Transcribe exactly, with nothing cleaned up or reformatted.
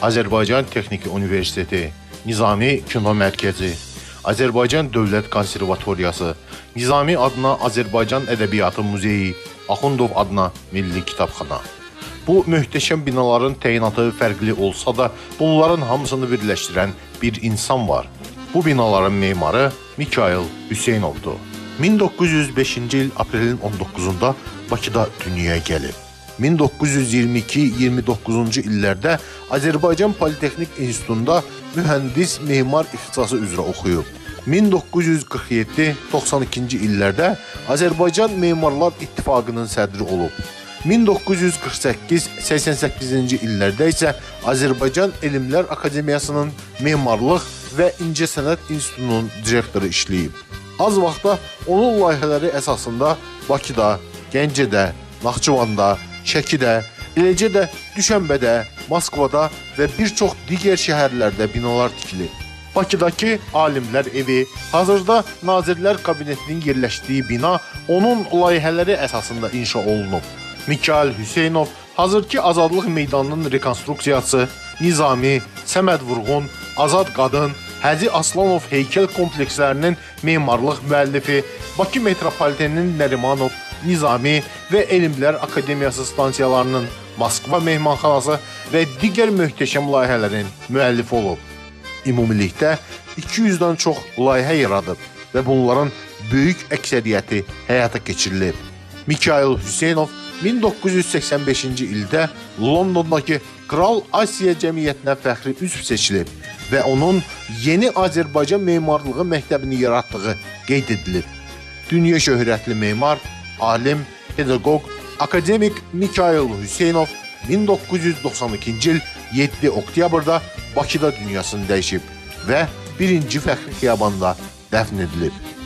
Azərbaycan Texniki Universiteti, Nizami Kino Mərkəzi, Azərbaycan Dövlət Konservatoriyası, Nizami adına Azərbaycan Ədəbiyyatı Muzeyi, Axundov adına Milli Kitabxana. Bu möhtəşəm binaların təyinatı fərqli olsa da, bunların hamısını birləşdirən bir insan var. Bu binaların memarı Mikayıl Hüseynovdur. min doqquz yüz beşinci il aprelin on doqquzunda Bakıda dünyaya gəlib. min doqquz yüz iyirmi iki iyirmi doqquzuncu illərdə Azərbaycan Politexnik İnstitutunda mühəndis memar ixtisası üzrə oxuyub. min doqquz yüz qırx yeddi doxsan ikinci illərdə Azərbaycan Memarlar İttifaqının sədri olub. min doqquz yüz qırx səkkiz səksən səkkizinci illərdə isə Azərbaycan Elmlər Akademiyasının Memarlıq və İncəsənət İnstitutunun direktoru işləyib. Az vaxtda onun layihələri əsasında Bakıda, Gəncədə, Naxçıvanda, Şəkidə, eləcə də Düşənbədə, Moskvada və bir çox digər şəhərlərdə binalar tikilib. Bakıdakı Alimlər Evi, hazırda Nazirlər Kabinetinin yerləşdiyi bina onun layihələri əsasında inşa olunub. Mikayıl Hüseynov hazırki Azadlıq Meydanının rekonstruksiyası, Nizami, Səməd Vurğun, Azad Qadın, Həzi Aslanov heykəl komplekslərinin memarlıq müəllifi, Bakı Metropoliteninin Nərimanov, Nizami və Elmlər Akademiyası stansiyalarının Moskva mehmanxanası və digər möhtəşəm layihələrin müəllifi olub. Ümumilikdə iki yüzdən çox layihə yaradıb və bunların böyük əksəriyyəti həyata keçirilib. Mikayıl Hüseynov min doqquz yüz səksən beşinci ildə Londondakı Kral Asiya Cəmiyyətinə fəxri üzv seçilib və onun yeni Azərbaycan memarlığı məktəbini yaratdığı qeyd edilib. Dünya şöhrətli memar, alim, pedaqoq, akademik Mikayıl Hüseynov min doqquz yüz doxsan ikinci il yeddi oktyabrda Bakıda dünyasını dəyişib və birinci Fəxri Xiyabanda dəfn edilib.